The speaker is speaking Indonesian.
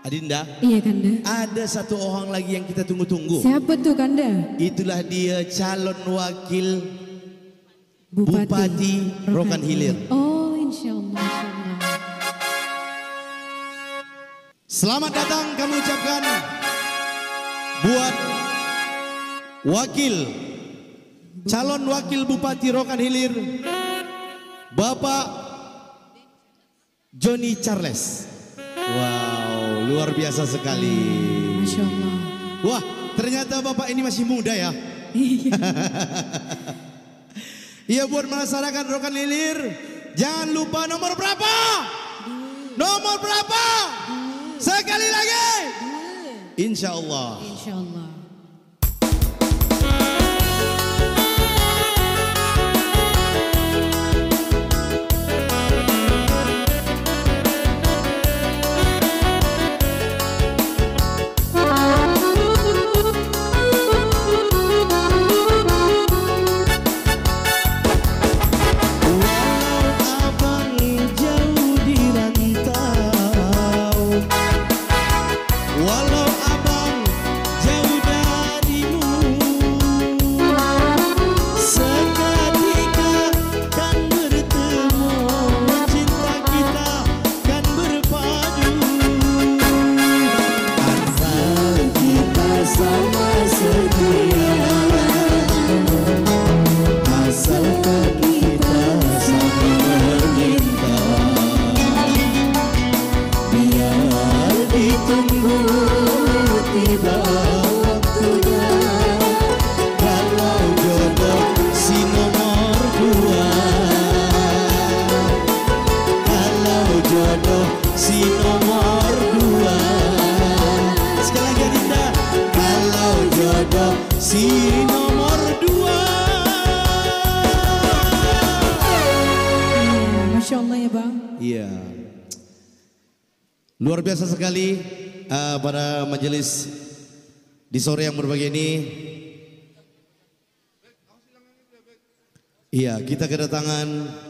Adinda. Iya Kanda. Ada satu orang lagi yang kita tunggu-tunggu. Siapa tuh Kanda? Itulah dia calon wakil Bupati Rokan Hilir. Oh insya Allah, insya Allah. Selamat datang kami ucapkan buat calon wakil Bupati Rokan Hilir, Bapak Johnny Charles. Wow, luar biasa sekali. Masya Allah. Wah, ternyata Bapak ini masih muda ya. Iya, buat masyarakat Rokan Hilir, jangan lupa nomor berapa? Nomor berapa? Sekali lagi. Insya Allah. Insya Allah. Si nomor dua. Sekali lagi Adinda, kalau jodoh si nomor dua. Masya Allah ya Bang. Iya, luar biasa sekali pada majelis di sore yang berbahagia ini. Iya, kita kedatangan